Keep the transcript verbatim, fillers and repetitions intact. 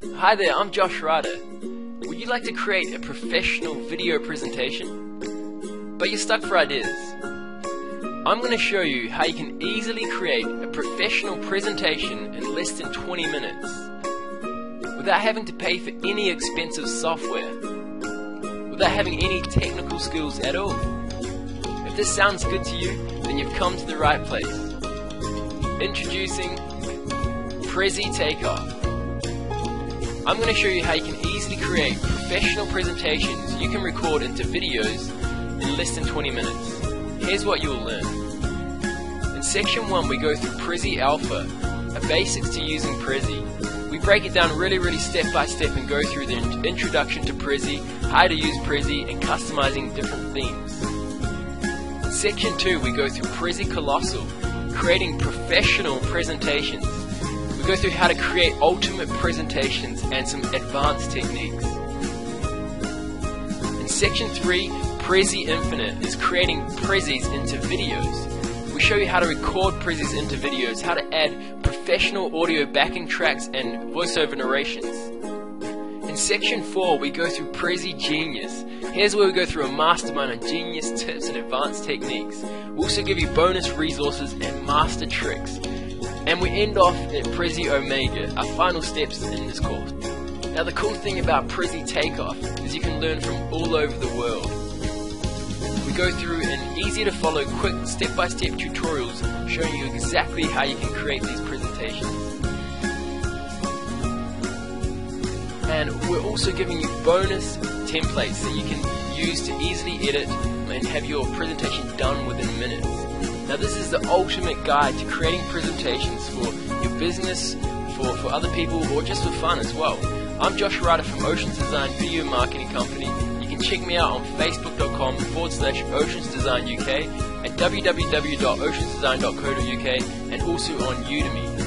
Hi there, I'm Josh Ryder. Would you like to create a professional video presentation, but you're stuck for ideas? I'm going to show you how you can easily create a professional presentation in less than twenty minutes without having to pay for any expensive software, without having any technical skills at all. If this sounds good to you, then you've come to the right place. Introducing Prezi Takeoff. I'm going to show you how you can easily create professional presentations you can record into videos in less than twenty minutes. Here's what you will learn. In section one we go through Prezi Alpha, a basics to using Prezi. We break it down really really step by step and go through the introduction to Prezi, how to use Prezi, and customizing different themes. In section two we go through Prezi Colossal, creating professional presentations. We go through how to create ultimate presentations and some advanced techniques. In section three, Prezi Infinite is creating Prezis into videos. We show you how to record Prezis into videos, how to add professional audio backing tracks and voiceover narrations. In section four, we go through Prezi Genius. Here's where we go through a mastermind on genius tips and advanced techniques. We also give you bonus resources and master tricks. And we end off at Prezi Omega, our final steps in this course. Now the cool thing about Prezi Takeoff is you can learn from all over the world. We go through an easy to follow quick step-by-step tutorials showing you exactly how you can create these presentations. And we're also giving you bonus templates that you can use to easily edit and have your presentation done within minutes. Now this is the ultimate guide to creating presentations for your business, for, for other people, or just for fun as well. I'm Josh Ryder from Oceans Design Video Marketing Company. You can check me out on facebook.com forward slash Oceans Design UK, at w w w dot oceans design dot co dot u k, and also on Udemy.